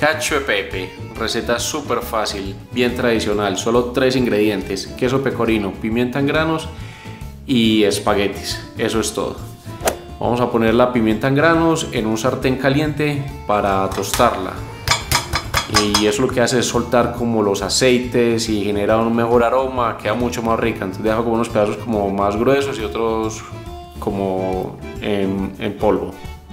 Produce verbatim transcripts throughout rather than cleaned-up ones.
Cacio e pepe, receta súper fácil, bien tradicional, solo tres ingredientes: queso pecorino, pimienta en granos y espaguetis. Eso es todo. Vamos a poner la pimienta en granos en un sartén caliente para tostarla. Y eso lo que hace es soltar como los aceites y genera un mejor aroma, queda mucho más rica. Entonces deja como unos pedazos como más gruesos y otros como en, en polvo.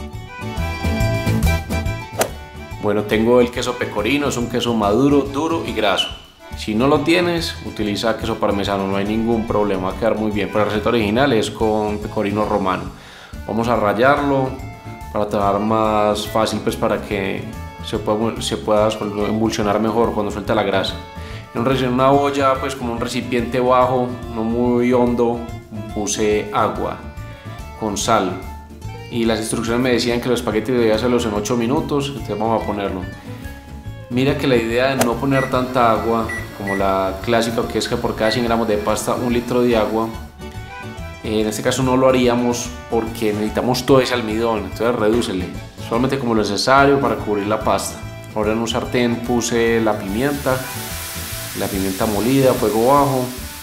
Bueno, tengo el queso pecorino, es un queso maduro, duro y graso. Si no lo tienes, utiliza queso parmesano, no hay ningún problema, va a quedar muy bien. Pero la receta original es con pecorino romano. Vamos a rallarlo para trabajar más fácil, pues para que se pueda, se pueda emulsionar mejor cuando suelta la grasa. En una olla, pues como un recipiente bajo, no muy hondo, puse agua con sal. Y las instrucciones me decían que los espaguetis debía hacerlos en ocho minutos, entonces vamos a ponerlo. Mira que la idea de no poner tanta agua como la clásica, que es que por cada cien gramos de pasta un litro de agua, en este caso no lo haríamos porque necesitamos todo ese almidón, entonces redúcele, solamente como lo necesario para cubrir la pasta. Ahora en un sartén puse la pimienta, la pimienta molida a fuego bajo,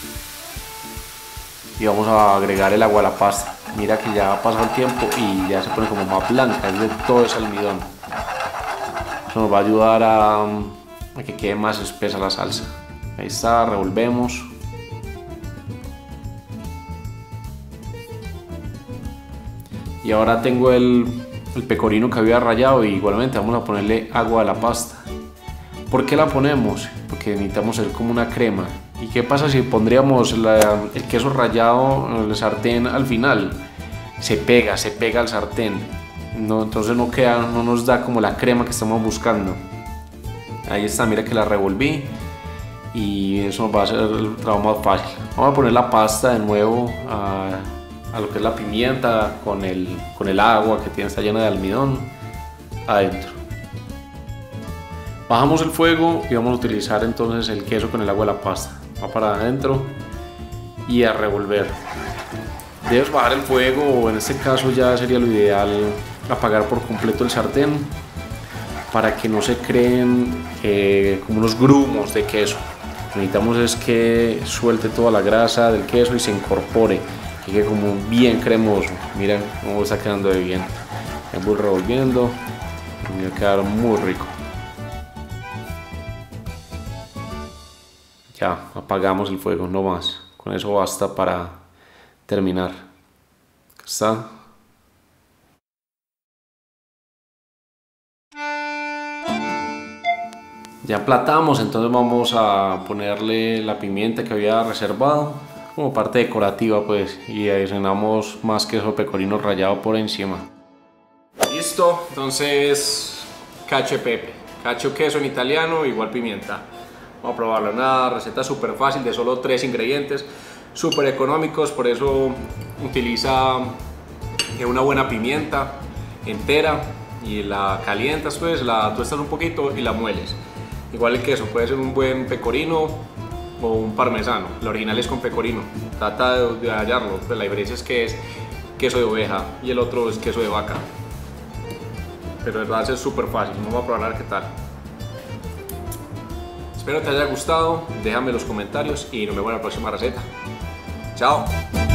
y vamos a agregar el agua a la pasta. Mira que ya ha pasado el tiempo y ya se pone como más blanca, es de todo ese almidón. Eso nos va a ayudar a, a que quede más espesa la salsa. Ahí está, revolvemos. Y ahora tengo el, el pecorino que había rallado y igualmente vamos a ponerle agua a la pasta. ¿Por qué la ponemos? Porque necesitamos hacer como una crema. ¿Y qué pasa si pondríamos la, el queso rallado en el sartén al final? Se pega, se pega al sartén. No, entonces no queda, no nos da como la crema que estamos buscando. Ahí está, mira que la revolví y eso va a hacer el trabajo más fácil. Vamos a poner la pasta de nuevo a, a lo que es la pimienta con el, con el agua que tiene, está llena de almidón adentro. Bajamos el fuego y vamos a utilizar entonces el queso con el agua de la pasta. Va para adentro y a revolver. Debes bajar el fuego, o en este caso ya sería lo ideal apagar por completo el sartén para que no se creen eh, como unos grumos de queso. Lo que necesitamos es que suelte toda la grasa del queso y se incorpore, que quede como bien cremoso. Mira cómo está quedando de bien. Me voy revolviendo y va a quedar muy rico. Ya, apagamos el fuego, no más. Con eso basta para terminar. Acá está. Ya emplatamos, entonces vamos a ponerle la pimienta que había reservado como parte decorativa, pues, y adicionamos más queso pecorino rallado por encima. Listo, entonces cacio e pepe, cacio queso en italiano, igual pimienta. Vamos a probarlo. Una receta súper fácil de solo tres ingredientes, súper económicos, por eso utiliza una buena pimienta entera y la calientas, pues la tuestas un poquito y la mueles. Igual el queso, puede ser un buen pecorino o un parmesano, la original es con pecorino, trata de, de hallarlo, pues la diferencia es que es queso de oveja y el otro es queso de vaca, pero de verdad es súper fácil. Vamos a probar a ver qué tal. Espero te haya gustado, déjame en los comentarios y nos vemos en la próxima receta. Chao.